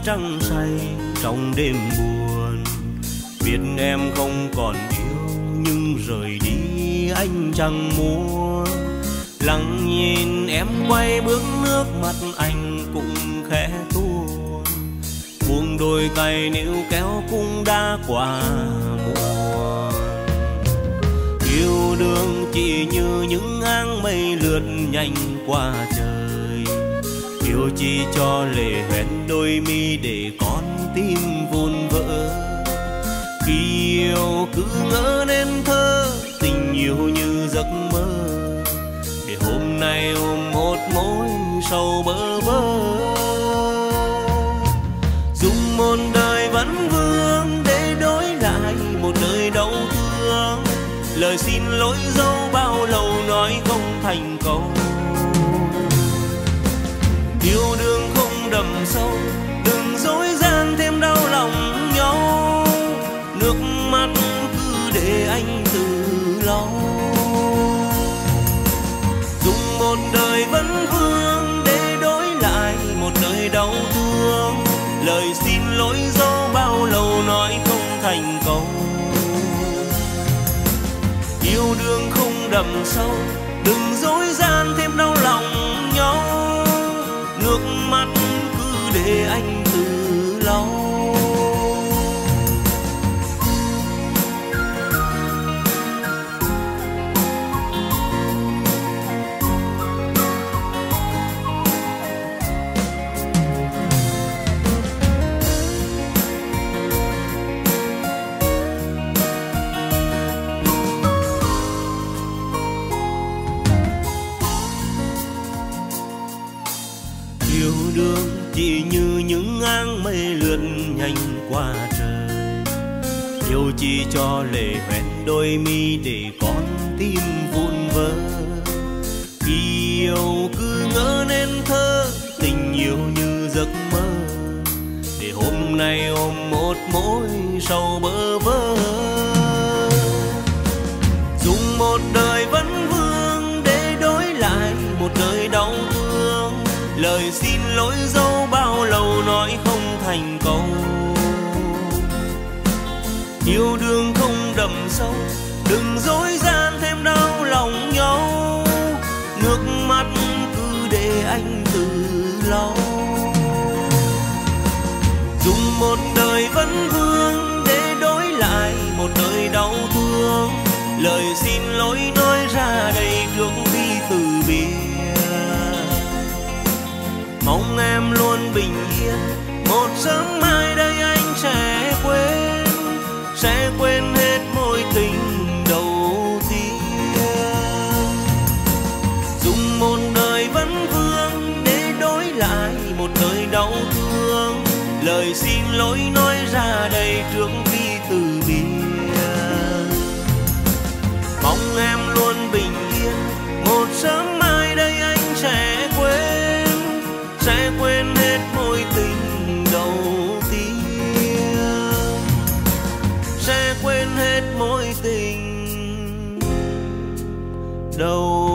trăng say trong đêm buồn. Biết em không còn yêu nhưng rời đi anh chẳng muốn. Lặng nhìn em quay bước, nước mắt anh cũng khẽ tuôn. Buông đôi tay níu kéo cũng đã qua muộn. Yêu đương chỉ như những áng mây lướt nhanh qua trời. Yêu chỉ cho lệ hoen đôi mi để con tim vun vỡ. Khi yêu cứ ngỡ nên thơ, tình yêu như giấc mơ. Để hôm nay ôm một mối sầu bơ vơ. Dùng một đời vấn vương để đổi lại một đời đau thương. Lời xin lỗi dẫu bao lâu nói không thành câu. Yêu đương không đậm sâu, đừng dối gian thêm đau lòng nhau. Nước mắt cứ để anh tự lau. Dùng một đời vấn vương để đổi lại một đời đau thương. Lời xin lỗi dẫu bao lâu nói không thành câu. Yêu đương không đậm sâu, đừng dối gian thêm đau lòng nhau. Nước mắt cứ để anh tự lau. Yêu đương chỉ như những áng mây lướt nhanh qua trời. Yêu chỉ cho lệ hoen đôi mi để con tim vun vỡ. Khi yêu cứ ngỡ nên thơ, tình yêu như giấc mơ. Để hôm nay ôm một mối sầu bơ vơ. Dùng một đời vấn vương để đổi lại một đời đau thương. Lời xin lỗi dẫu bao lâu nói không thành câu. Yêu đương không đậm sâu, đừng dối gian thêm đau lòng nhau. Nước mắt cứ để anh tự lau. Dùng một đời vấn vương để đổi lại một đời đau thương. Lời xin lỗi nói ra đây trước khi từ biệt. Mong em luôn bình yên, một sớm mai đây anh sẽ quên hết mối tình đầu tiên. Dùng một đời vấn vương để đổi lại một đời đau thương. Lời xin lỗi nói ra đây trước khi từ biệt. Mong em luôn bình yên, một sớm mai đây anh sẽ quên hết mối tình đầu tiên. Sẽ quên hết mối tình đầu